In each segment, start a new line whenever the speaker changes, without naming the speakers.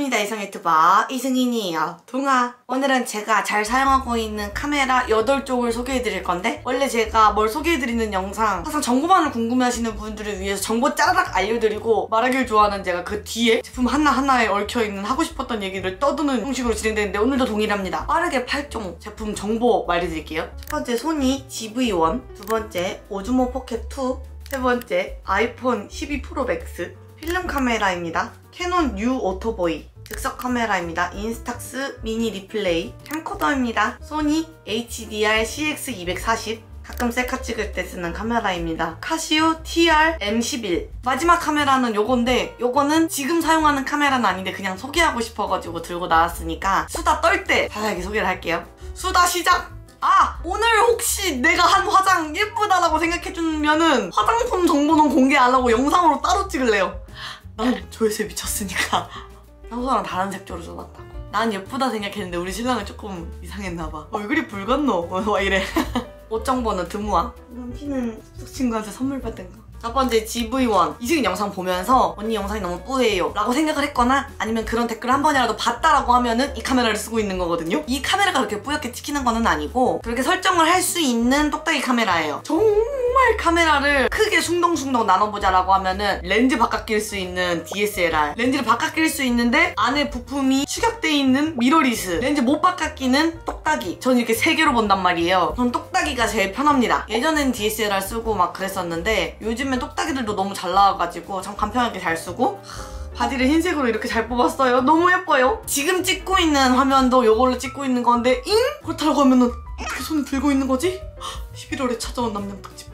반갑습니다. 이성 유튜버 이승인이에요. 동아, 오늘은 제가 잘 사용하고 있는 카메라 8쪽을 소개해드릴 건데, 원래 제가 뭘 소개해드리는 영상 항상 정보만을 궁금해하시는 분들을 위해서 정보 짜라락 알려드리고 말하길 좋아하는 제가 그 뒤에 제품 하나하나에 얽혀있는 하고 싶었던 얘기를 떠드는 형식으로 진행되는데, 오늘도 동일합니다. 빠르게 8종 제품 정보 말해드릴게요. 첫 번째 소니 GV1, 두 번째 오즈모 포켓2, 세 번째 아이폰 12 프로 맥스 필름 카메라입니다. 캐논 U 오토보이 즉석 카메라입니다. 인스탁스 미니 리플레이 캠코더입니다. 소니 HDR CX240 가끔 셀카 찍을 때 쓰는 카메라입니다. 카시오 TR M11 마지막 카메라는 요건데, 요거는 지금 사용하는 카메라는 아닌데 그냥 소개하고 싶어가지고 들고 나왔으니까 수다 떨 때 자세하게 소개를 할게요. 수다 시작! 오늘 혹시 내가 한 화장 예쁘다라고 생각해주면은 화장품 정보는 공개 안 하고 영상으로 따로 찍을래요. 난 조회수에 미쳤으니까. 평소랑 다른 색조로 써봤다고. 난 예쁘다 생각했는데 우리 신랑은 조금 이상했나봐. 얼굴이 붉었노? 막 이래. 옷 정보는 드무아. 이런 티는 친구한테 선물 받은 거. 첫 번째 GV1. 이승인 영상 보면서 언니 영상이 너무 뿌예요 라고 생각을 했거나, 아니면 그런 댓글을 한 번이라도 봤다라고 하면은 이 카메라를 쓰고 있는 거거든요. 이 카메라가 그렇게 뿌옇게 찍히는 거는 아니고, 그렇게 설정을 할 수 있는 똑딱이 카메라예요. 정말 카메라를 크게 숭덩숭덩 나눠보자라고 하면은 렌즈 바깥 낄 수 있는 DSLR, 렌즈를 바깥 낄 수 있는데 안에 부품이 축약돼 있는 미러리스, 렌즈 못 바깥 끼는 똑딱이. 전 이렇게 3개로 본단 말이에요. 전 똑딱이가 제일 편합니다. 예전엔 DSLR 쓰고 막 그랬었는데 요즘엔 똑딱이들도 너무 잘 나와가지고 참 간편하게 잘 쓰고, 바디를 흰색으로 이렇게 잘 뽑았어요. 너무 예뻐요. 지금 찍고 있는 화면도 요걸로 찍고 있는 건데, 그렇다고 하면은 어떻게 손을 들고 있는 거지? 11월에 찾아온 남녀 특집.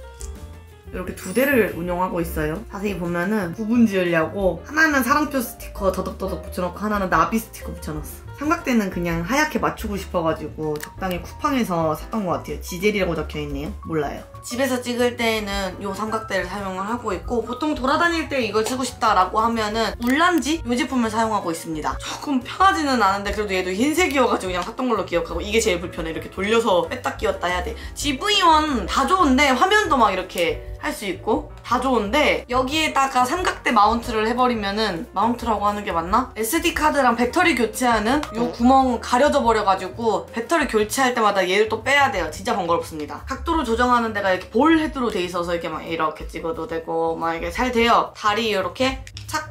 이렇게 2대를 운영하고 있어요. 자세히 보면은 구분 지으려고 하나는 사랑표 스티커 더덕더덕 붙여놓고 하나는 나비 스티커 붙여놨어. 삼각대는 그냥 하얗게 맞추고 싶어가지고 적당히 쿠팡에서 샀던 것 같아요. 지젤이라고 적혀있네요. 몰라요. 집에서 찍을 때에는 이 삼각대를 사용을 하고 있고, 보통 돌아다닐 때 이걸 쓰고 싶다라고 하면은 울란지 이 제품을 사용하고 있습니다. 조금 편하지는 않은데 그래도 얘도 흰색이어가지고 그냥 샀던 걸로 기억하고, 이게 제일 불편해. 이렇게 돌려서 뺐다 끼웠다 해야 돼. GV1 다 좋은데 화면도 막 이렇게 할 수 있고 다 좋은데, 여기에다가 삼각대 마운트를 해버리면은, 마운트라고 하는 게 맞나? SD카드랑 배터리 교체하는 요 구멍 가려져 버려가지고 배터리 교체할 때마다 얘를 또 빼야 돼요. 진짜 번거롭습니다. 각도를 조정하는 데가 이렇게 볼 헤드로 돼 있어서 이렇게 막 이렇게 찍어도 되고 막 이게 잘 돼요. 다리 이렇게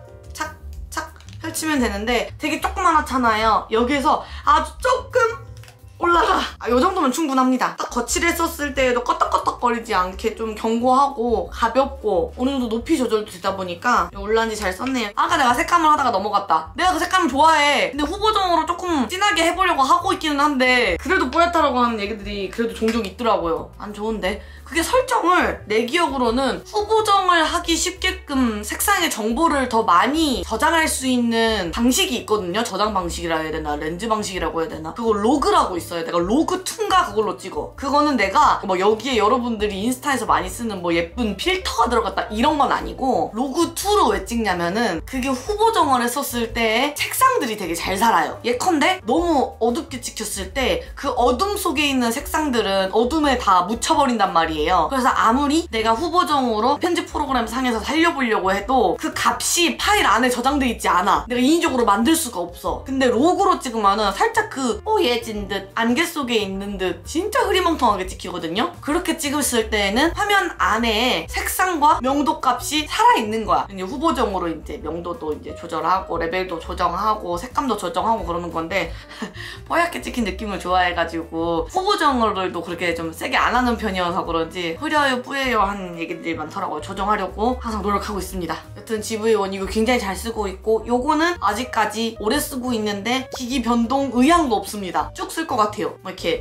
착착착 펼치면 되는데 되게 조그만하잖아요. 여기에서 아주 조금 올라가. 요 정도면 충분합니다. 딱 거치를 했었을 때에도 껐덕껐덕거리지 않게 좀 견고하고 가볍고 어느 정도 높이 조절도 되다 보니까 올란지 잘 썼네요. 아까 내가 색감을 하다가 넘어갔다. 내가 그 색감을 좋아해. 근데 후보정으로 조금 진하게 해보려고 하고 있기는 한데 그래도 뽀얗다라고 하는 얘기들이 그래도 종종 있더라고요. 안 좋은데? 그게 설정을 내 기억으로는 후보정을 하기 쉽게끔 색상의 정보를 더 많이 저장할 수 있는 방식이 있거든요. 저장 방식이라 해야 되나, 렌즈 방식이라고 해야 되나, 그거 로그라고 있어요. 내가 로그2인가 그걸로 찍어. 그거는 내가 뭐 여기에 여러분들이 인스타에서 많이 쓰는 뭐 예쁜 필터가 들어갔다 이런 건 아니고, 로그2로 왜 찍냐면은 그게 후보정을 했었을 때 색상들이 되게 잘 살아요. 예컨대 너무 어둡게 찍혔을 때 그 어둠 속에 있는 색상들은 어둠에 다 묻혀버린단 말이에요. 그래서 아무리 내가 후보정으로 편집 프로그램 상에서 살려보려고 해도 그 값이 파일 안에 저장돼 있지 않아. 내가 인위적으로 만들 수가 없어. 근데 로그로 찍으면은 살짝 그 뽀얘진 듯, 안개 속에 있는 듯 진짜 흐리멍텅하게 찍히거든요. 그렇게 찍었을 때에는 화면 안에 색상과 명도 값이 살아있는 거야. 이제 후보정으로 이제 명도도 이제 조절하고 레벨도 조정하고 색감도 조정하고 그러는 건데 뽀얗게 찍힌 느낌을 좋아해가지고 후보정으로도 그렇게 좀 세게 안 하는 편이어서 그런지 흐려요 뿌예요 하는 얘기들이 많더라고요. 조정하려고 항상 노력하고 있습니다. 여튼 GV1 이거 굉장히 잘 쓰고 있고, 요거는 아직까지 오래 쓰고 있는데 기기 변동 의향도 없습니다. 쭉 쓸 것 같아요. 이렇게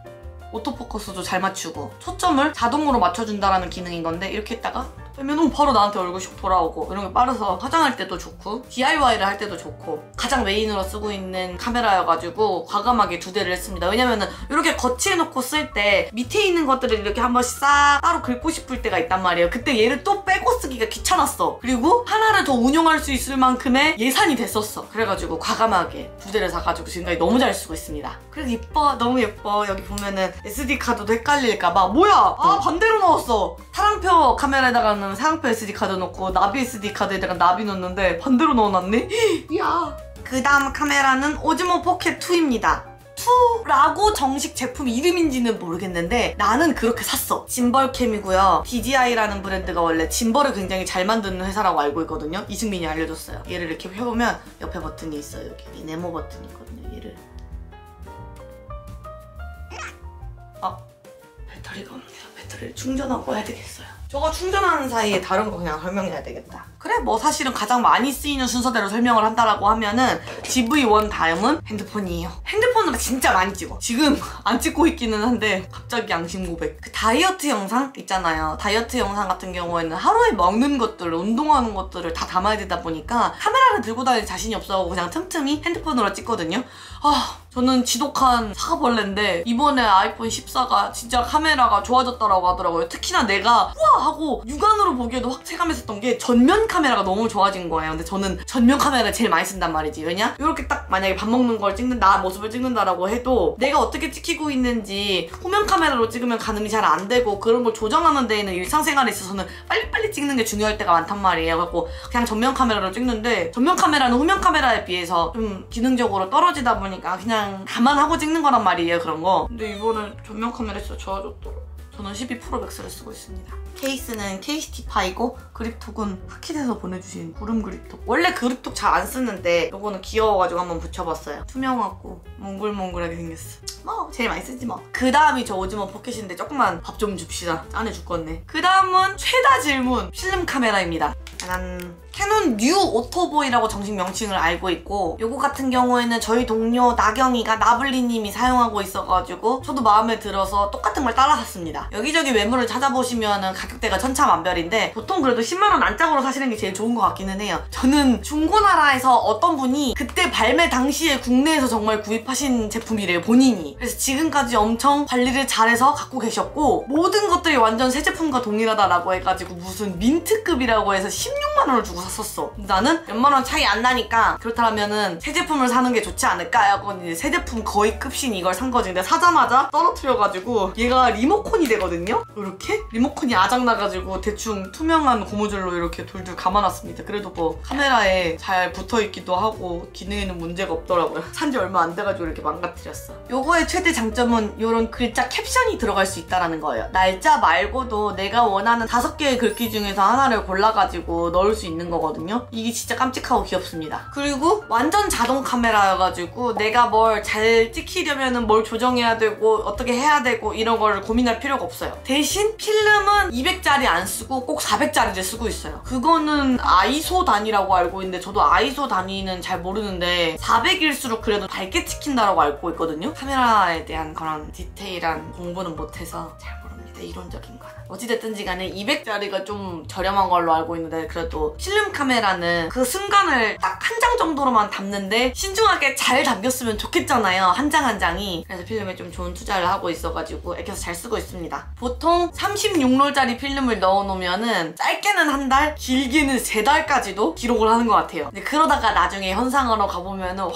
오토포커스도 잘 맞추고 초점을 자동으로 맞춰준다는 기능인 건데, 이렇게 했다가 빼면 바로 나한테 얼굴 슉 돌아오고, 이런 게 빠르서 화장할 때도 좋고 DIY를 할 때도 좋고 가장 메인으로 쓰고 있는 카메라여가지고 과감하게 2대를 했습니다. 왜냐면은 이렇게 거치해놓고 쓸 때 밑에 있는 것들을 이렇게 한 번씩 싹 따로 긁고 싶을 때가 있단 말이에요. 그때 얘를 또 빼고 쓰기가 귀찮았어. 그리고 하나를 더 운용할 수 있을 만큼의 예산이 됐었어. 그래가지고 과감하게 2대를 사가지고 지금까지 너무 잘 쓰고 있습니다. 그래도 예뻐. 너무 예뻐. 여기 보면은 SD카드도 헷갈릴까봐, 뭐야! 반대로 넣었어. 사랑표 카메라에다가는 사랑표 SD카드 넣고 나비 SD카드에다가 나비 넣었는데 반대로 넣어놨네? 이야, 그 다음 카메라는 오즈모 포켓 2입니다. 2라고 정식 제품 이름인지는 모르겠는데 나는 그렇게 샀어. 짐벌캠이고요. DJI라는 브랜드가 원래 짐벌을 굉장히 잘 만드는 회사라고 알고 있거든요. 이승민이 알려줬어요. 얘를 이렇게 펴보면 옆에 버튼이 있어요. 여기 이 네모 버튼이 있거든요. 얘를 배터리가 없네요. 배터리를 충전하고 해야 되겠어요. 저거 충전하는 사이에 다른 거 그냥 설명해야 되겠다. 그래 뭐 사실은 가장 많이 쓰이는 순서대로 설명을 한다라고 하면은 GV1 다음은 핸드폰이에요. 핸드폰으로 진짜 많이 찍어. 지금 안 찍고 있기는 한데 갑자기 양심 고백. 그 다이어트 영상 있잖아요. 다이어트 영상 같은 경우에는 하루에 먹는 것들, 운동하는 것들을 다 담아야 되다 보니까 카메라를 들고 다닐 자신이 없어서 그냥 틈틈이 핸드폰으로 찍거든요. 저는 지독한 사과벌레인데 이번에 아이폰 14가 진짜 카메라가 좋아졌다라고 하더라고요. 특히나 내가 우와 하고 육안으로 보기에도 확 체감했었던 게 전면 카메라가 너무 좋아진 거예요. 근데 저는 전면 카메라를 제일 많이 쓴단 말이지. 왜냐? 이렇게 딱 만약에 밥 먹는 걸 찍는다, 모습을 찍는다라고 해도 내가 어떻게 찍히고 있는지 후면 카메라로 찍으면 가늠이 잘 안 되고 그런 걸 조정하는 데에는 일상생활에 있어서는 빨리빨리 찍는 게 중요할 때가 많단 말이에요. 그래서 그냥 전면 카메라로 찍는데 전면 카메라는 후면 카메라에 비해서 좀 기능적으로 떨어지다 보니까 그냥 감안하고 찍는 거란 말이에요. 그런 거. 근데 이번엔 전면 카메라 진짜 좋아졌더라고요. 저는 12% 맥스를 쓰고 있습니다. 케이스는 KCT5이고 그립톡은 하키에서 보내주신 구름 그립톡. 원래 그립톡 잘 안 쓰는데 이거는 귀여워가지고 한번 붙여봤어요. 투명하고 몽글몽글하게 생겼어. 뭐 제일 많이 쓰지 뭐. 그 다음이 저 오즈모 포켓인데 조금만 밥 좀 줍시다. 짠해 죽겠네. 그 다음은 최다 질문 필름 카메라입니다. 난 캐논 뉴 오토보이라고 정식 명칭을 알고 있고 요거 같은 경우에는 저희 동료 나경이가 나블리님이 사용하고 있어가지고 저도 마음에 들어서 똑같은 걸 따라 샀습니다. 여기저기 매물을 찾아보시면은 가격대가 천차만별인데 보통 그래도 10만원 안짝으로 사시는 게 제일 좋은 것 같기는 해요. 저는 중고나라에서 어떤 분이 그때 발매 당시에 국내에서 정말 구입하신 제품이래요, 본인이. 그래서 지금까지 엄청 관리를 잘해서 갖고 계셨고 모든 것들이 완전 새 제품과 동일하다라고 해가지고 무슨 민트급이라고 해서 16만원을 주고 샀었어. 나는 몇만원 차이 안 나니까 그렇다면은 새 제품을 사는 게 좋지 않을까 하고 이제 새 제품 거의 급신 이걸 산 거지. 근데 사자마자 떨어뜨려가지고 얘가 리모컨이 되거든요? 이렇게? 리모컨이 아작나가지고 대충 투명한 고무줄로 이렇게 둘둘 감아놨습니다. 그래도 뭐 카메라에 잘 붙어있기도 하고 기능에는 문제가 없더라고요. 산지 얼마 안 돼가지고 이렇게 망가뜨렸어. 요거의 최대 장점은 이런 글자 캡션이 들어갈 수 있다는 거예요. 날짜 말고도 내가 원하는 5개의 글귀 중에서 하나를 골라가지고 넣을 수 있는 거거든요. 이게 진짜 깜찍하고 귀엽습니다. 그리고 완전 자동 카메라여가지고 내가 뭘 잘 찍히려면 뭘 조정해야 되고 어떻게 해야 되고 이런 걸 고민할 필요가 없어요. 대신 필름은 200짜리 안 쓰고 꼭 400짜리를 쓰고 있어요. 그거는 아이소 단위라고 알고 있는데 저도 아이소 단위는 잘 모르는데 400일수록 그래도 밝게 찍힌다고 알고 있거든요. 카메라에 대한 그런 디테일한 공부는 못해서 잘 모릅니다. 이론적인 거는. 어찌됐든지 간에 200짜리가 좀 저렴한 걸로 알고 있는데 그래도 필름 카메라는 그 순간을 딱 한 장 정도로만 담는데 신중하게 잘 담겼으면 좋겠잖아요. 한 장 한 장이. 그래서 필름에 좀 좋은 투자를 하고 있어가지고 애껴서 잘 쓰고 있습니다. 보통 36롤짜리 필름을 넣어놓으면은 짧게는 한 달, 길게는 3달까지도 기록을 하는 것 같아요. 근데 그러다가 나중에 현상으로 가보면은 와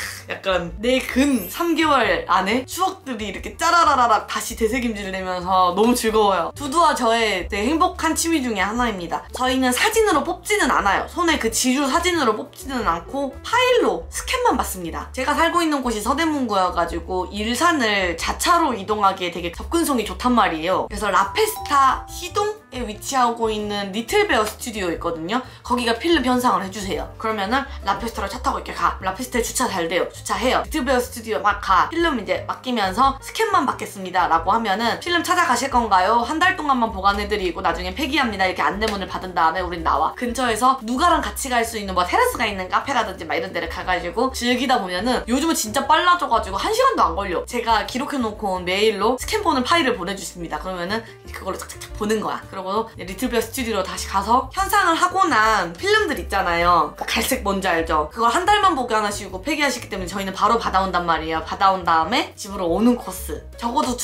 약간 내 근 3개월 안에 추억들이 이렇게 짜라라락 다시 되새김질 내면서 너무 즐거워요. 두두와 저의 되게 행복한 취미 중에 하나입니다. 저희는 사진으로 뽑지는 않아요. 손에 그 지류 사진으로 뽑지는 않고 파일로 스캔만 받습니다. 제가 살고 있는 곳이 서대문구여가지고 일산을 자차로 이동하기에 되게 접근성이 좋단 말이에요. 그래서 라페스타 시동? 에 위치하고 있는 리틀베어 스튜디오 있거든요. 거기가 필름 현상을 해주세요. 그러면은 라페스타로 차 타고 이렇게 가. 라페스타에 주차 잘 돼요. 주차해요. 리틀베어 스튜디오 막 가. 필름 이제 맡기면서 스캔만 받겠습니다 라고 하면은 필름 찾아가실 건가요? 한 달 동안만 보관해드리고 나중에 폐기합니다. 이렇게 안내문을 받은 다음에 우린 나와. 근처에서 누가랑 같이 갈 수 있는 뭐 테라스가 있는 카페라든지 막 이런 데를 가가지고 즐기다 보면은 요즘은 진짜 빨라져가지고 1시간도 안 걸려. 제가 기록해놓고 온 메일로 스캔본을 파일을 보내주십니다. 그러면은 그걸로 착착착 보는 거야. 그리고 리틀베어 스튜디오로 다시 가서 현상을 하고 난 필름들 있잖아요. 그 갈색 뭔지 알죠? 그걸 한 달만 보관하시고 폐기하시기 때문에 저희는 바로 받아온단 말이에요. 받아온 다음에 집으로 오는 코스. 적어도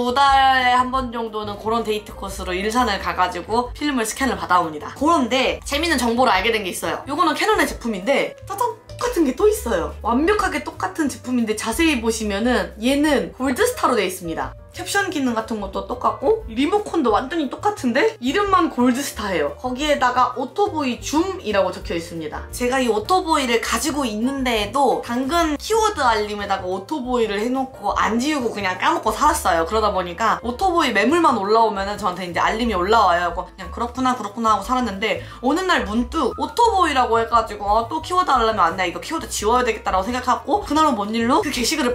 2달에 한 번 정도는 그런 데이트 코스로 일산을 가가지고 필름을 스캔을 받아옵니다. 그런데 재밌는 정보를 알게 된 게 있어요. 요거는 캐논의 제품인데 짜잔! 똑같은 게 또 있어요. 완벽하게 똑같은 제품인데 자세히 보시면은 얘는 골드스타로 되어 있습니다. 캡션 기능 같은 것도 똑같고 리모컨도 완전히 똑같은데 이름만 골드스타예요. 거기에다가 오토보이 줌이라고 적혀 있습니다. 제가 이 오토보이를 가지고 있는데에도 당근 키워드 알림에다가 오토보이를 해놓고 안 지우고 그냥 까먹고 살았어요. 그러다 보니까 오토보이 매물만 올라오면은 저한테 이제 알림이 올라와요. 그냥 그렇구나 하고 살았는데 어느 날 문득 오토보이라고 해가지고 또 키워드 하려면 안 돼. 이거 키워드 지워야 되겠다라고 생각하고 그날은 뭔 일로 그 게시글을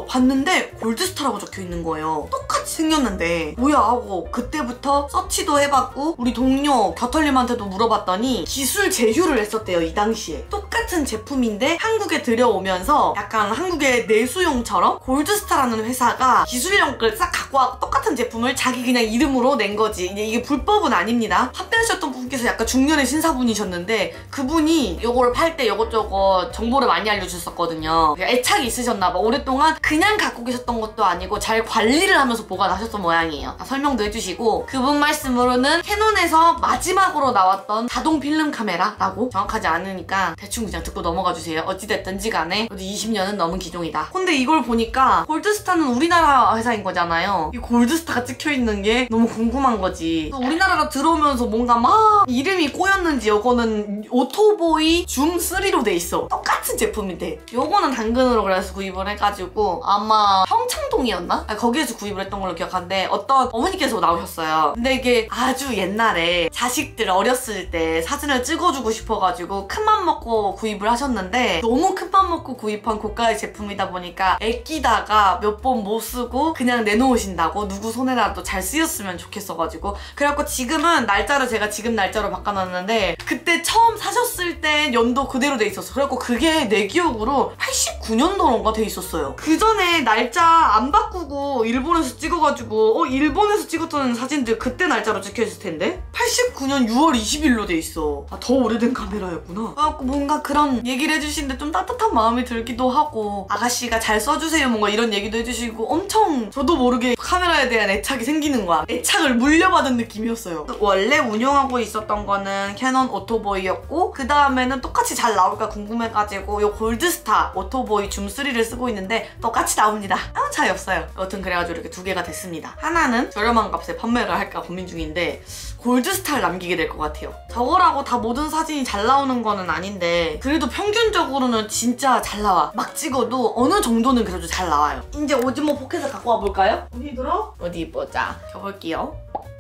봤는데 골드스타라고 적혀 있는 거예요. 똑같이 생겼는데 뭐야 하고 그때부터 서치도 해봤고 우리 동료 겨털님한테도 물어봤더니 기술 제휴를 했었대요. 이 당시에 똑같은 제품인데 한국에 들여오면서 약간 한국의 내수용처럼 골드스타라는 회사가 기술력을 싹 갖고 와서 똑같은 제품을 자기 그냥 이름으로 낸 거지. 이게 불법은 아닙니다. 판매하셨던 분께서 약간 중년의 신사분이셨는데 그분이 이거를 팔 때 이것저것 정보를 많이 알려주셨었거든요. 애착이 있으셨나봐. 오랫동안 그냥 갖고 계셨던 것도 아니고 잘 관리를 하면서 보관하셨던 모양이에요. 설명도 해주시고 그분 말씀으로는 캐논에서 마지막으로 나왔던 자동 필름 카메라라고 정확하지 않으니까 대충 그냥 듣고 넘어가주세요. 어찌됐든지 간에 20년은 넘은 기종이다. 근데 이걸 보니까 골드스타는 우리나라 회사인 거잖아요. 이 골드스타가 찍혀있는 게 너무 궁금한 거지. 우리나라가 들어오면서 뭔가 막 이름이 꼬였는지 요거는 오토보이 줌3로 돼 있어. 똑같은 제품인데 요거는 당근으로 그래서 구입을 해가지고 아마 평창동이었나? 거기에서 구입을 했던 걸로 기억하는데 어떤 어머니께서 나오셨어요. 근데 이게 아주 옛날에 자식들 어렸을 때 사진을 찍어주고 싶어가지고 큰맘 먹고 구입을 하셨는데 너무 큰맘 먹고 구입한 고가의 제품이다 보니까 아끼다가 몇 번 못 쓰고 그냥 내놓으신다고 누구 손에라도 잘 쓰였으면 좋겠어가지고 그래갖고 지금은 날짜를 제가 지금 날짜로 바꿔놨는데 그때 처음 사셨을 때 연도 그대로 돼 있었어. 그래갖고 그게 내 기억으로 89년도인가 돼 있었어요. 그 전에 날짜 안 바꾸고 일본에서 찍어가지고 일본에서 찍었던 사진들 그때 날짜로 찍혀있을 텐데 89년 6월 20일로 돼 있어. 더 오래된 카메라였구나. 그래갖고 뭔가 그런 얘기를 해주시는데 좀 따뜻한 마음이 들기도 하고 아가씨가 잘 써주세요 뭔가 이런 얘기도 해주시고 엄청 저도 모르게 카메라에 대한 애착이 생기는 거야. 애착을 물려받은 느낌이었어요. 원래 운영하고 있었던 거는 캐논 오토보이였고 그 다음에는 똑같이 잘 나올까 궁금해가지고 이 골드스타 오토보이 줌3를 쓰고 있는데 똑같이 나옵니다. 아무 차이 없어요. 여튼 그래가지고 이렇게 두 개가 됐습니다. 하나는 저렴한 값에 판매를 할까 고민 중인데 골드스타를 남기게 될 것 같아요. 저거라고 다 모든 사진이 잘 나오는 거는 아닌데 그래도 평균적으로는 진짜 잘 나와. 막 찍어도 어느 정도는 그래도 잘 나와요. 이제 오즈모 포켓을 갖고 와볼까요? 어디 들어? 어디 보자. 켜볼게요.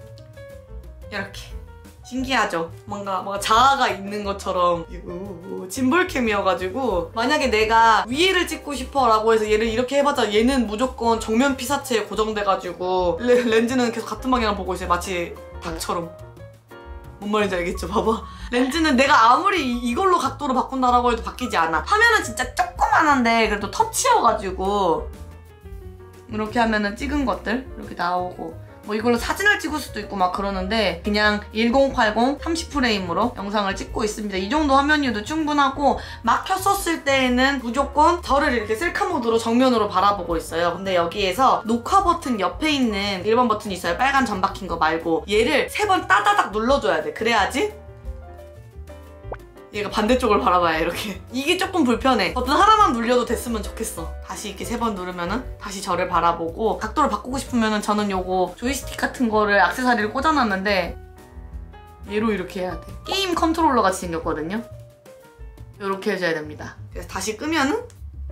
이렇게. 신기하죠? 뭔가 자아가 있는 것처럼 이거 짐볼캠이어가지고 만약에 내가 위에를 찍고 싶어 라고 해서 얘를 이렇게 해봤자 얘는 무조건 정면 피사체에 고정돼가지고 렌즈는 계속 같은 방향을 보고 있어요. 마치 닭처럼. 뭔 말인지 알겠죠? 봐봐. 렌즈는 내가 아무리 이걸로 각도로 바꾼다라고 해도 바뀌지 않아. 화면은 진짜 조그만한데 그래도 터치여가지고 이렇게 하면은 찍은 것들 이렇게 나오고 뭐 이걸로 사진을 찍을 수도 있고 막 그러는데 그냥 1080 30프레임으로 영상을 찍고 있습니다. 이 정도 화면이어도 충분하고 막 켰었을 때에는 무조건 저를 이렇게 셀카 모드로 정면으로 바라보고 있어요. 근데 여기에서 녹화 버튼 옆에 있는 1번 버튼이 있어요. 빨간 점 박힌 거 말고 얘를 3번 따다닥 눌러줘야 돼. 그래야지 얘가 반대쪽을 바라봐야 이렇게. 이게 조금 불편해. 버튼 하나만 눌려도 됐으면 좋겠어. 다시 이렇게 3번 누르면은 다시 저를 바라보고 각도를 바꾸고 싶으면은 저는 요거 조이스틱 같은 거를 액세서리를 꽂아놨는데 얘로 이렇게 해야 돼. 게임 컨트롤러 같이 생겼거든요. 이렇게 해줘야 됩니다. 그래서 다시 끄면은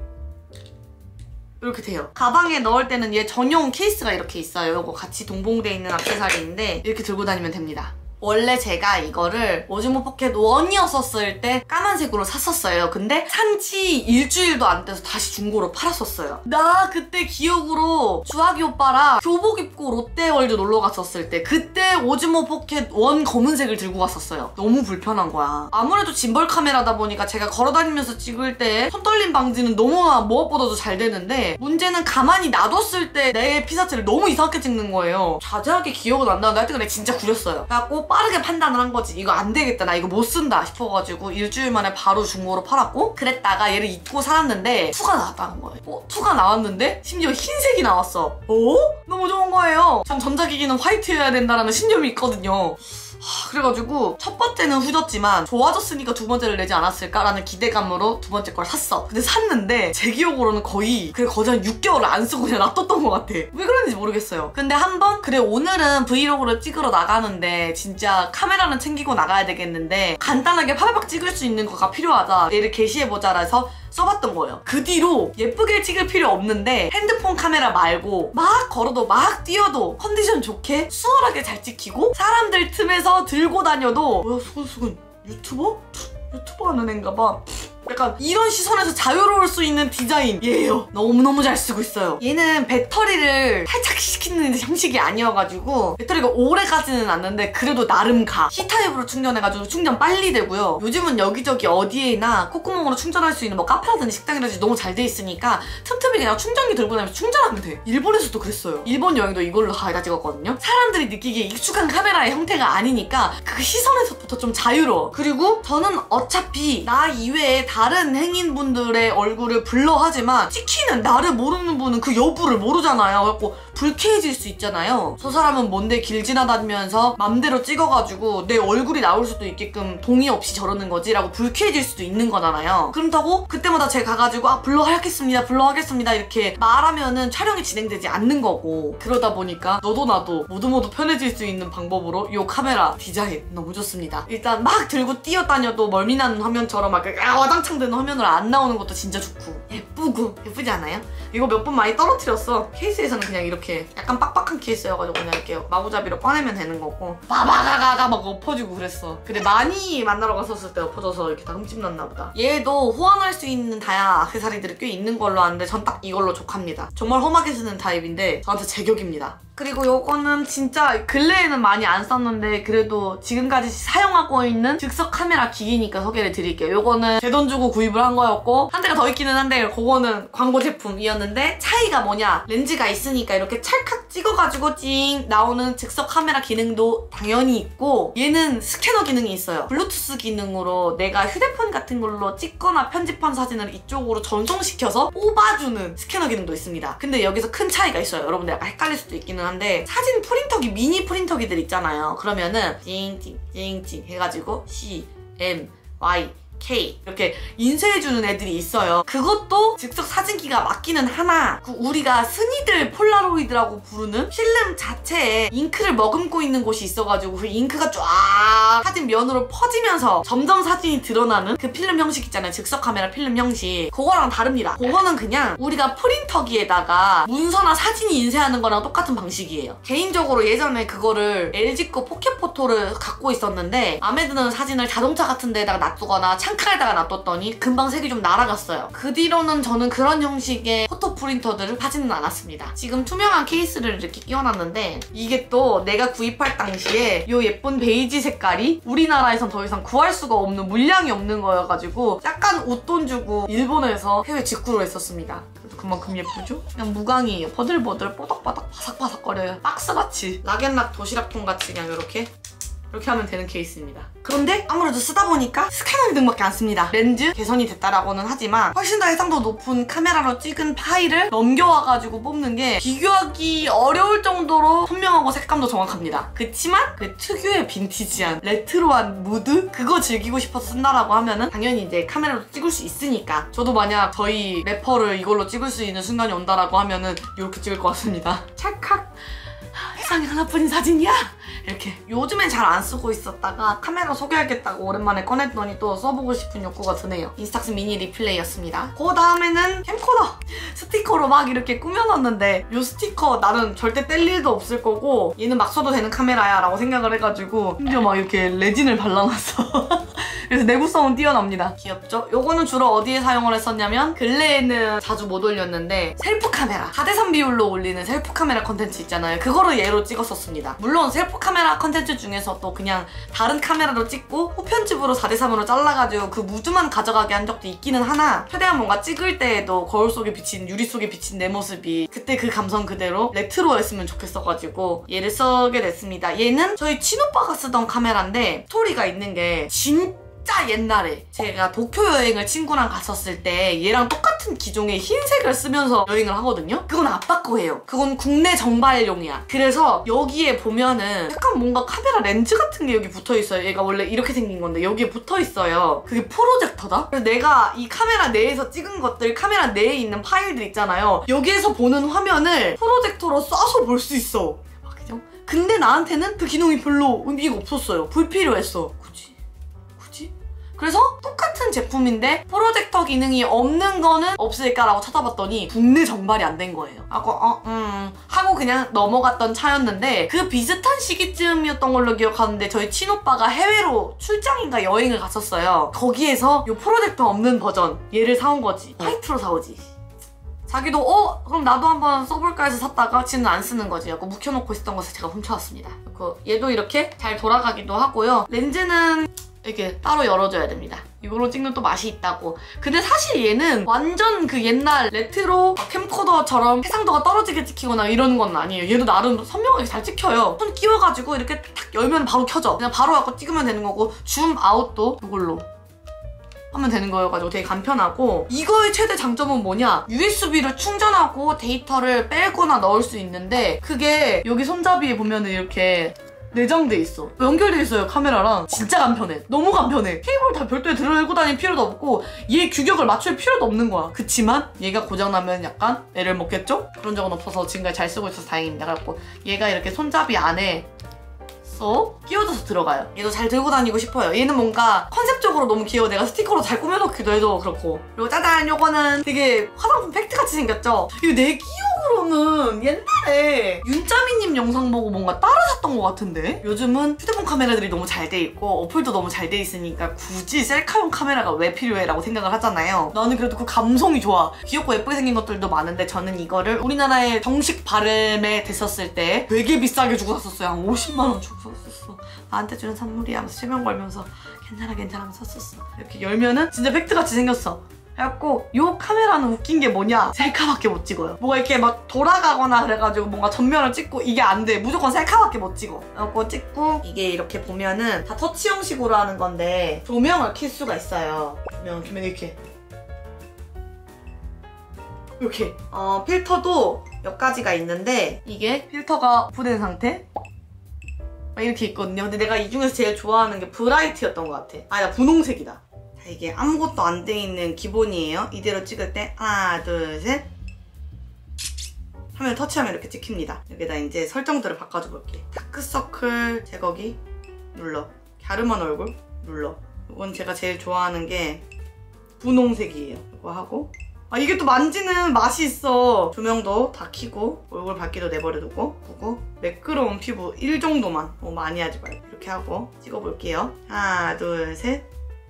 이렇게 돼요. 가방에 넣을 때는 얘 전용 케이스가 이렇게 있어요. 이거 같이 동봉돼 있는 액세서리인데 이렇게 들고 다니면 됩니다. 원래 제가 이거를 오즈모 포켓 1이었을 때 까만색으로 샀었어요. 근데 산지 일주일도 안 돼서 다시 중고로 팔았었어요. 나 그때 기억으로 주학이 오빠랑 교복 입고 롯데월드 놀러 갔었을 때 그때 오즈모 포켓 1 검은색을 들고 갔었어요. 너무 불편한 거야. 아무래도 짐벌 카메라다 보니까 제가 걸어다니면서 찍을 때 손떨림 방지는 너무나 무엇보다도 잘 되는데 문제는 가만히 놔뒀을 때 내 피사체를 너무 이상하게 찍는 거예요. 자세하게 기억은 안 나는데 하여튼 내가 진짜 구렸어요. 그래갖고 빠르게 판단을 한 거지. 이거 안 되겠다. 나 이거 못 쓴다 싶어가지고 일주일 만에 바로 중고로 팔았고 그랬다가 얘를 잊고 살았는데 2가 나왔다는 거예요. 2가 나왔는데 심지어 흰색이 나왔어. 너무 좋은 거예요. 전 전자기기는 화이트여야 된다라는 신념이 있거든요. 그래가지고 첫 번째는 후졌지만 좋아졌으니까 두 번째를 내지 않았을까라는 기대감으로 두 번째 걸 샀어. 근데 샀는데 제 기억으로는 거의 한 6개월을 안 쓰고 그냥 놔뒀던 것 같아. 왜 그런지 모르겠어요. 근데 한번 그래 오늘은 브이로그를 찍으러 나가는데 진짜 카메라는 챙기고 나가야 되겠는데 간단하게 파바박 찍을 수 있는 거가 필요하다. 얘를 게시해보자라 해서 써봤던 거예요. 그 뒤로 예쁘게 찍을 필요 없는데 핸드폰 카메라 말고 막 걸어도 막 뛰어도 컨디션 좋게 수월하게 잘 찍히고 사람들 틈에서 들고 다녀도 뭐야 수근수근 유튜버? 유튜버 하는 애인가 봐. 약간 이런 시선에서 자유로울 수 있는 디자인 얘예요. 너무너무 잘 쓰고 있어요. 얘는 배터리를 탈착시키는 형식이 아니어가지고 배터리가 오래 가지는 않는데 그래도 나름 가. C타입으로 충전해가지고 충전 빨리 되고요. 요즘은 여기저기 어디에나 콧구멍으로 충전할 수 있는 뭐 카페라든지 식당이라든지 너무 잘 돼 있으니까 틈틈이 그냥 충전기 들고 다니면서 충전하면 돼. 일본에서도 그랬어요. 일본 여행도 이걸로 가다 찍었거든요. 사람들이 느끼기에 익숙한 카메라의 형태가 아니니까 그 시선에서부터 좀 자유로워. 그리고 저는 어차피 나 이외에 다른 행인분들의 얼굴을 블러하지만 찍히는 나를 모르는 분은 그 여부를 모르잖아요. 그래갖고 불쾌해질 수 있잖아요. 저 사람은 뭔데 길 지나다니면서 맘대로 찍어가지고 내 얼굴이 나올 수도 있게끔 동의 없이 저러는 거지 라고 불쾌해질 수도 있는 거잖아요. 그렇다고 그때마다 제가 가가지고 블러하겠습니다 이렇게 말하면은 촬영이 진행되지 않는 거고 그러다 보니까 너도 나도 모두 편해질 수 있는 방법으로 이 카메라 디자인 너무 좋습니다. 일단 막 들고 뛰어다녀도 멀미나는 화면처럼 막 와장창 되는 화면으로 안 나오는 것도 진짜 좋고 예쁘지 않아요? 이거 몇 번 많이 떨어뜨렸어. 케이스에서는 그냥 이렇게 약간 빡빡한 케이스여가지고 그냥 이렇게 마구잡이로 꺼내면 되는 거고 바바가가가 막 엎어지고 그랬어. 근데 많이 만나러 갔었을 때 엎어져서 이렇게 다 흠집났나 보다. 얘도 호환할 수 있는 다양한 액세서리들이 꽤 있는 걸로 아는데 전 딱 이걸로 족합니다. 정말 험하게 쓰는 타입인데 저한테 제격입니다. 그리고 요거는 진짜 근래에는 많이 안 썼는데 그래도 지금까지 사용하고 있는 즉석 카메라 기기니까 소개를 드릴게요. 요거는 제 돈 주고 구입을 한 거였고 한 대가 더 있기는 한데 그거는 광고 제품이었는데 차이가 뭐냐 렌즈가 있으니까 이렇게 찰칵 찍어가지고 찡 나오는 즉석 카메라 기능도 당연히 있고 얘는 스캐너 기능이 있어요. 블루투스 기능으로 내가 휴대폰 같은 걸로 찍거나 편집한 사진을 이쪽으로 전송시켜서 뽑아주는 스캐너 기능도 있습니다. 근데 여기서 큰 차이가 있어요. 여러분들 약간 헷갈릴 수도 있기는 한데 사진 프린터기 미니 프린터기들 있잖아요. 그러면은 찡찡찡찡 해가지고 C, M, Y, K 이렇게 인쇄해주는 애들이 있어요. 그것도 즉석 사진기가 맞기는 하나 우리가 흔히들 폴라로이드라고 부르는 필름 자체에 잉크를 머금고 있는 곳이 있어가지고 그 잉크가 쫙 사진 면으로 퍼지면서 점점 사진이 드러나는 그 필름 형식 있잖아요. 즉석 카메라 필름 형식 그거랑 다릅니다. 그거는 그냥 우리가 프린터기에다가 문서나 사진이 인쇄하는 거랑 똑같은 방식이에요. 개인적으로 예전에 그거를 LG 거 포켓포토를 갖고 있었는데 마음에 드는 사진을 자동차 같은 데다가 놔두거나 창가에다가 놔뒀더니 금방 색이 좀 날아갔어요. 그 뒤로는 저는 그런 형식의 포토 프린터들을 파지는 않았습니다. 지금 투명한 케이스를 이렇게 끼워놨는데 이게 또 내가 구입할 당시에 이 예쁜 베이지 색깔이 우리나라에선 더 이상 구할 수가 없는 물량이 없는 거여가지고 약간 웃돈 주고 일본에서 해외 직구로 했었습니다. 그래서 그만큼 예쁘죠? 그냥 무광이에요. 버들버들 뽀덕바닥 바삭바삭거려요. 박스같이 락앤락 도시락통같이 그냥 이렇게 하면 되는 케이스입니다. 그런데 아무래도 쓰다 보니까 스캐너 기능밖에 안 씁니다. 렌즈 개선이 됐다라고는 하지만 훨씬 더 해상도 높은 카메라로 찍은 파일을 넘겨와가지고 뽑는 게 비교하기 어려울 정도로 선명하고 색감도 정확합니다. 그치만 그 특유의 빈티지한 레트로한 무드? 그거 즐기고 싶어서 쓴다라고 하면은 당연히 이제 카메라로 찍을 수 있으니까 저도 만약 저희 래퍼를 이걸로 찍을 수 있는 순간이 온다라고 하면은 이렇게 찍을 것 같습니다. 찰칵! 세상에 하나뿐인 사진이야? 이렇게 요즘엔 잘 안 쓰고 있었다가 카메라 소개하겠다고 오랜만에 꺼냈더니 또 써보고 싶은 욕구가 드네요. 인스탁스 미니 리플레이였습니다. 그 다음에는 캠코더! 스티커로 막 이렇게 꾸며놨는데 이 스티커 나는 절대 뗄 일도 없을 거고 얘는 막 써도 되는 카메라야 라고 생각을 해가지고 심지어 막 이렇게 레진을 발라놨어. 그래서 내구성은 뛰어납니다. 귀엽죠? 요거는 주로 어디에 사용을 했었냐면 근래에는 자주 못 올렸는데 셀프 카메라 4:3 비율로 올리는 셀프 카메라 컨텐츠 있잖아요. 그거를 얘로 찍었었습니다. 물론 셀프 카메라 컨텐츠 중에서도 그냥 다른 카메라로 찍고 후편집으로 4:3으로 잘라가지고 그 무드만 가져가게 한 적도 있기는 하나 최대한 뭔가 찍을 때에도 거울 속에 비친 유리 속에 비친 내 모습이 그때 그 감성 그대로 레트로였으면 좋겠어가지고 얘를 쓰게 됐습니다. 얘는 저희 친오빠가 쓰던 카메라인데 스토리가 있는 게 진짜 진짜 옛날에 제가 도쿄 여행을 친구랑 갔었을 때 얘랑 똑같은 기종의 흰색을 쓰면서 여행을 하거든요? 그건 아빠 거예요. 그건 국내 정발용이야. 그래서 여기에 보면은 약간 뭔가 카메라 렌즈 같은 게 여기 붙어있어요. 얘가 원래 이렇게 생긴 건데 여기에 붙어있어요. 그게 프로젝터다? 그래서 내가 이 카메라 내에서 찍은 것들, 카메라 내에 있는 파일들 있잖아요. 여기에서 보는 화면을 프로젝터로 쏴서 볼 수 있어. 대박이죠? 근데 나한테는 그 기능이 별로 의미가 없었어요. 불필요했어. 굳이? 그래서 똑같은 제품인데 프로젝터 기능이 없는 거는 없을까라고 찾아봤더니 국내 정발이 안 된 거예요. 하고 그냥 넘어갔던 차였는데 그 비슷한 시기쯤이었던 걸로 기억하는데 저희 친오빠가 해외로 출장인가 여행을 갔었어요. 거기에서 이 프로젝터 없는 버전 얘를 사온 거지. 화이트로 사오지. 자기도 그럼 나도 한번 써볼까 해서 샀다가 지는 안 쓰는 거지. 약간 묵혀놓고 있었던 것을 제가 훔쳐왔습니다. 얘도 이렇게 잘 돌아가기도 하고요. 렌즈는 이렇게 따로 열어줘야 됩니다. 이걸로 찍는 또 맛이 있다고. 근데 사실 얘는 완전 그 옛날 레트로 캠코더처럼 해상도가 떨어지게 찍히거나 이런 건 아니에요. 얘도 나름 선명하게 잘 찍혀요. 손 끼워가지고 이렇게 탁 열면 바로 켜져. 그냥 바로 갖고 찍으면 되는 거고 줌 아웃도 이걸로 하면 되는 거여가지고 되게 간편하고, 이거의 최대 장점은 뭐냐? USB를 충전하고 데이터를 빼거나 넣을 수 있는데 그게 여기 손잡이에 보면은 이렇게 내장돼 있어. 연결돼 있어요, 카메라랑. 진짜 간편해. 너무 간편해. 케이블 다 별도에 들고 다닐 필요도 없고 얘 규격을 맞출 필요도 없는 거야. 그치만 얘가 고장나면 약간 애를 먹겠죠? 그런 적은 없어서 지금까지 잘 쓰고 있어서 다행입니다. 그래갖고 얘가 이렇게 손잡이 안에 쏙 끼워져서 들어가요. 얘도 잘 들고 다니고 싶어요. 얘는 뭔가 컨셉적으로 너무 귀여워. 내가 스티커로 잘 꾸며놓기도 해도 그렇고. 그리고 짜잔! 요거는 되게 화장품 팩트같이 생겼죠? 이거 내 기억으로는 옛날에 윤짜미님 영상 보고 뭔가 따라 샀던 것 같은데? 요즘은 휴대폰 카메라들이 너무 잘 돼 있고 어플도 너무 잘 돼 있으니까 굳이 셀카용 카메라가 왜 필요해? 라고 생각을 하잖아요. 나는 그래도 그 감성이 좋아. 귀엽고 예쁘게 생긴 것들도 많은데 저는 이거를 우리나라에 정식 발음에 됐었을 때 되게 비싸게 주고 샀었어요. 한 50만 원 주고 샀었어. 나한테 주는 선물이야 하면서 실명 걸면서 괜찮아 하면서 샀었어. 이렇게 열면은 진짜 팩트같이 생겼어. 그래갖고 요 카메라는 웃긴 게 뭐냐? 셀카밖에 못 찍어요. 뭐가 이렇게 막 돌아가거나 그래가지고 뭔가 전면을 찍고 이게 안 돼. 무조건 셀카밖에 못 찍어. 그래갖고 찍고 이게 이렇게 보면은 다 터치 형식으로 하는 건데 조명을 켤 수가 있어요. 조명 이렇게 필터도 몇 가지가 있는데 이게 필터가 오프된 상태? 이렇게 있거든요. 근데 내가 이 중에서 제일 좋아하는 게 브라이트였던 것 같아. 나 분홍색이다. 자, 이게 아무것도 안 돼 있는 기본이에요. 이대로 찍을 때 하나, 둘, 셋 하면 터치하면 이렇게 찍힙니다. 여기다 이제 설정들을 바꿔줘 볼게. 다크서클 제거기 눌러. 갸름한 얼굴 눌러. 이건 제가 제일 좋아하는 게 분홍색이에요. 이거 하고 이게 또 만지는 맛이 있어. 조명도 다 켜고 얼굴 밝기도 내버려두고 보고 매끄러운 피부 1 정도만 많이 하지 말고 이렇게 하고 찍어볼게요. 하나 둘 셋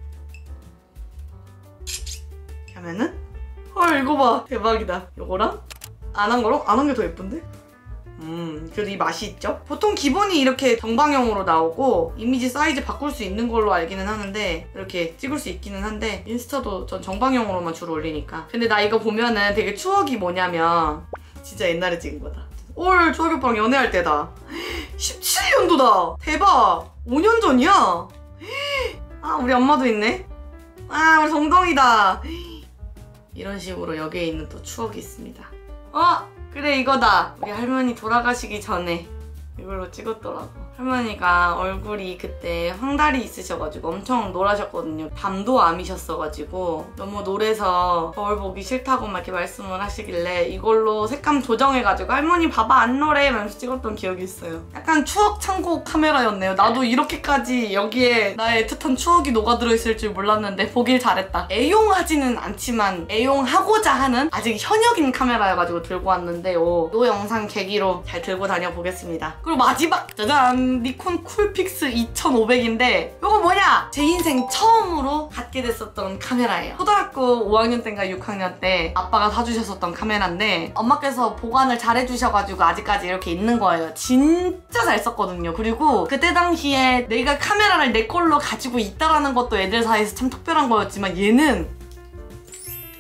하면은 헐 이거 봐 대박이다. 이거랑 안 한 거랑 안 한 게 더 예쁜데? 그래도 이 맛이 있죠? 보통 기본이 이렇게 정방형으로 나오고 이미지 사이즈 바꿀 수 있는 걸로 알기는 하는데 이렇게 찍을 수 있기는 한데 인스타도 전 정방형으로만 주로 올리니까. 근데 나 이거 보면은 되게 추억이 뭐냐면 진짜 옛날에 찍은 거다. 올 추억이 오빠랑 연애할 때다. 17년도다. 대박. 5년 전이야. 우리 엄마도 있네. 우리 정동이다. 이런 식으로 여기에 있는 또 추억이 있습니다. 그래 이거다. 우리 할머니 돌아가시기 전에 이걸로 찍었더라고. 할머니가 얼굴이 그때 황달이 있으셔가지고 엄청 노라셨거든요. 밤도 암이셨어가지고 너무 노래서 거울 보기 싫다고 막 이렇게 말씀을 하시길래 이걸로 색감 조정해가지고 할머니 봐봐 안 노래 하면서 찍었던 기억이 있어요. 약간 추억 창고 카메라였네요. 나도 이렇게까지 여기에 나의 애틋한 추억이 녹아들어 있을 줄 몰랐는데 보길 잘했다. 애용하지는 않지만 애용하고자 하는 아직 현역인 카메라여가지고 들고 왔는데 요 영상 계기로 잘 들고 다녀보겠습니다. 그리고 마지막 짜잔! 니콘 쿨픽스 2500인데 이거 뭐냐? 제 인생 처음으로 갖게 됐었던 카메라예요. 초등학교 5학년 때인가 6학년 때 아빠가 사주셨었던 카메라인데 엄마께서 보관을 잘 해주셔가지고 아직까지 이렇게 있는 거예요. 진짜 잘 썼거든요. 그리고 그때 당시에 내가 카메라를 내 걸로 가지고 있다라는 것도 애들 사이에서 참 특별한 거였지만 얘는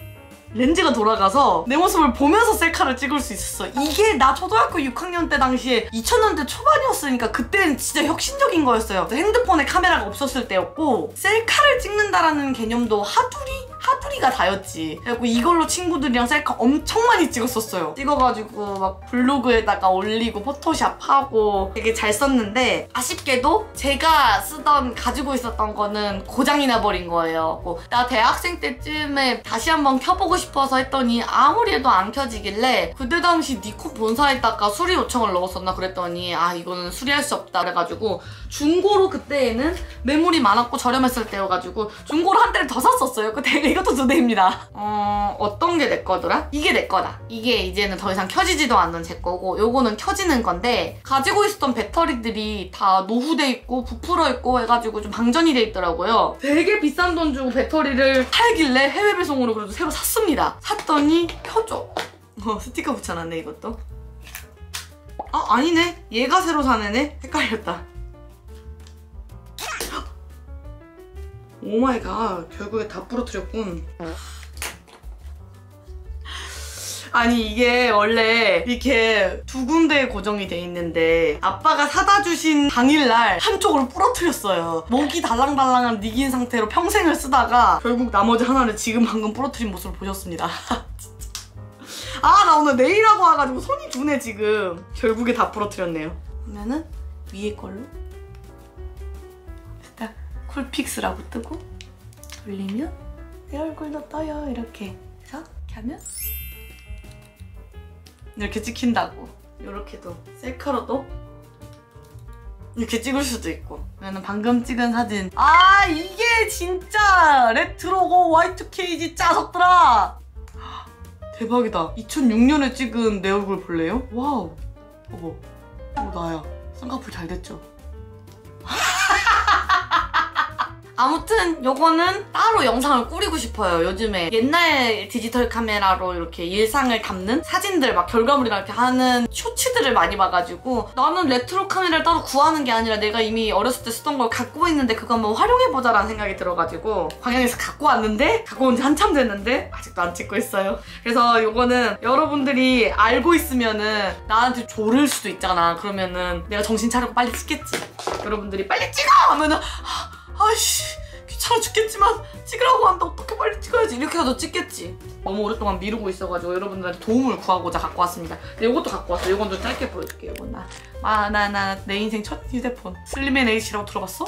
렌즈가 돌아가서 내 모습을 보면서 셀카를 찍을 수 있었어. 이게 나 초등학교 6학년 때 당시에 2000년대 초반이었으니까 그때는 진짜 혁신적인 거였어요. 핸드폰에 카메라가 없었을 때였고 셀카를 찍는다라는 개념도 하두리가 다였지. 그래갖고 이걸로 친구들이랑 셀카 엄청 많이 찍었었어요. 찍어가지고 막 블로그에다가 올리고 포토샵하고 되게 잘 썼는데 아쉽게도 제가 가지고 있었던 거는 고장이 나버린 거예요. 나 대학생 때쯤에 다시 한번 켜보고 싶어서 했더니 아무리 해도 안 켜지길래 그때 당시 니콘 본사에다가 수리 요청을 넣었었나 그랬더니 아 이거는 수리할 수 없다 그래가지고 중고로 그때에는 매물이 많았고 저렴했을 때여가지고 중고로 한 대를 더 샀었어요. 이것도 두 대입니다. 어떤 게 내 거더라? 이게 내 거다. 이게 이제는 더 이상 켜지지도 않는 제 거고 요거는 켜지는 건데 가지고 있었던 배터리들이 다 노후돼 있고 부풀어 있고 해가지고 좀 방전이 돼 있더라고요. 되게 비싼 돈 주고 배터리를 팔길래 해외 배송으로 그래도 새로 샀습니다. 샀더니 켜져. 스티커 붙여놨네 이것도. 아니네. 얘가 새로 산 애네. 헷갈렸다. 오마이갓 결국에 다 부러뜨렸군. 아니 이게 원래 이렇게 두 군데에 고정이 돼 있는데 아빠가 사다 주신 당일날 한쪽을 부러뜨렸어요. 목이 달랑달랑한 니긴 상태로 평생을 쓰다가 결국 나머지 하나를 지금 방금 부러뜨린 모습을 보셨습니다. 나 오늘 내일하고 와가지고 손이 두네 지금. 결국에 다 부러뜨렸네요. 그러면은 위에 걸로 일단 쿨픽스라고 뜨고 돌리면 내 얼굴도 떠요. 이렇게 해서 이렇게 하면 이렇게 찍힌다고. 이렇게도 셀카로도 이렇게 찍을 수도 있고. 그러면 방금 찍은 사진 이게 진짜 레트로고 Y2K 진짜 졌더라. 대박이다. 2006년에 찍은 내 얼굴 볼래요? 와우. 나야. 쌍꺼풀 잘 됐죠? 아무튼 요거는 따로 영상을 꾸리고 싶어요. 요즘에 옛날 디지털 카메라로 이렇게 일상을 담는 사진들 막 결과물이랑 이렇게 하는 쇼츠들을 많이 봐가지고 나는 레트로 카메라를 따로 구하는 게 아니라 내가 이미 어렸을 때 쓰던 걸 갖고 있는데 그거 한번 활용해보자라는 생각이 들어가지고 광양에서 갖고 왔는데 갖고 온 지 한참 됐는데 아직도 안 찍고 있어요. 그래서 요거는 여러분들이 알고 있으면은 나한테 조를 수도 있잖아. 그러면은 내가 정신 차리고 빨리 찍겠지. 여러분들이 빨리 찍어! 하면은 아이씨 귀찮아 죽겠지만 찍으라고 하는데 어떻게 빨리 찍어야지 이렇게 해서 찍겠지. 너무 오랫동안 미루고 있어가지고 여러분들한테 도움을 구하고자 갖고 왔습니다. 근데 이것도 갖고 왔어. 이건 좀 짧게 보여줄게요. 이건 나 내 인생 첫 휴대폰 슬림앤 H라고 들어봤어?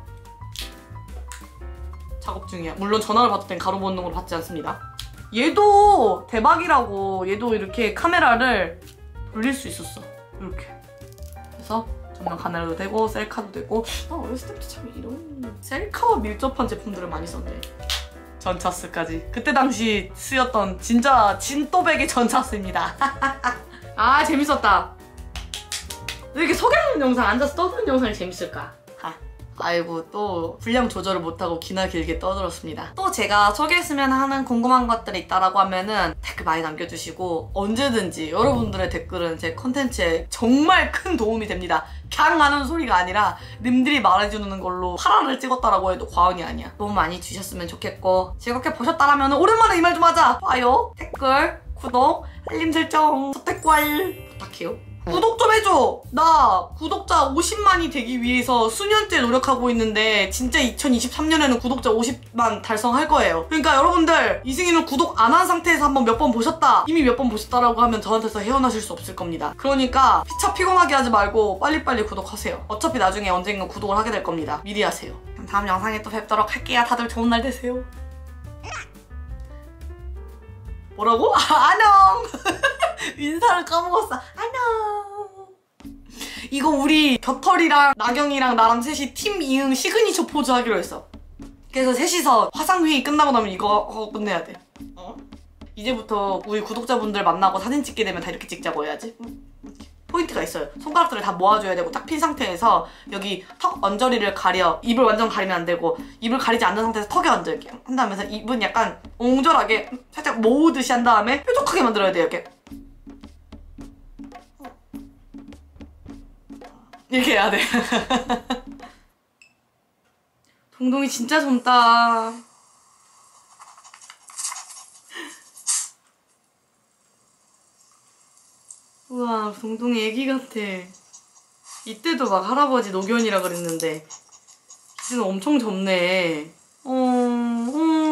작업 중이야. 물론 전화를 받을 땐 가로 본능으로 받지 않습니다. 얘도 대박이라고. 얘도 이렇게 카메라를 돌릴 수 있었어. 이렇게 그래서 정면 카메라도 되고 셀카도 되고. 나 어렸을 때부터 참 이런 셀카와 밀접한 제품들을 많이 썼네. 전차스까지. 그때 당시 쓰였던 진짜 진또백의 전차스입니다. 재밌었다. 왜 이렇게 소개하는 영상 앉아서 떠드는 영상이 재밌을까? 아이고 또 분량 조절을 못하고 기나 길게 떠들었습니다. 또 제가 소개했으면 하는 궁금한 것들이 있다라고 하면은 댓글 많이 남겨주시고 언제든지 여러분들의 댓글은 제 컨텐츠에 정말 큰 도움이 됩니다. 강 하는 소리가 아니라 님들이 말해주는 걸로 파라를 찍었다라고 해도 과언이 아니야. 너무 많이 주셨으면 좋겠고 즐겁게 보셨다라면 오랜만에 이 말 좀 하자. 좋아요, 댓글, 구독, 알림 설정, 서택구알 부탁해요. 구독 좀 해줘! 나 구독자 50만이 되기 위해서 수년째 노력하고 있는데 진짜 2023년에는 구독자 50만 달성할 거예요. 그러니까 여러분들 이승희는 구독 안 한 상태에서 한번 몇 번 보셨다, 이미 몇 번 보셨다라고 하면 저한테서 헤어나실 수 없을 겁니다. 그러니까 피차 피곤하게 하지 말고 빨리빨리 구독하세요. 어차피 나중에 언젠가 구독을 하게 될 겁니다. 미리 하세요. 그럼 다음 영상에 또 뵙도록 할게요. 다들 좋은 날 되세요. 뭐라고? 안녕! 인사를 까먹었어. 안녕. 이거 우리 겨털이랑 나경이랑 나랑 셋이 팀 이응 시그니처 포즈 하기로 했어. 그래서 셋이서 화상회의 끝나고 나면 이거 하고 끝내야 돼. 이제부터 우리 구독자분들 만나고 사진 찍게 되면 다 이렇게 찍자고 해야지. 포인트가 있어요. 손가락들을 다 모아줘야 되고 딱 핀 상태에서 여기 턱 언저리를 가려. 입을 완전 가리면 안 되고 입을 가리지 않는 상태에서 턱에 얹어 이렇게 한 다음에 입은 약간 옹졸하게 살짝 모으듯이 한 다음에 뾰족하게 만들어야 돼요. 이렇게 해야 돼. 동동이 진짜 젊다. 우와, 동동이 애기 같아. 이때도 막 할아버지 노견이라 그랬는데 이제는 엄청 젊네.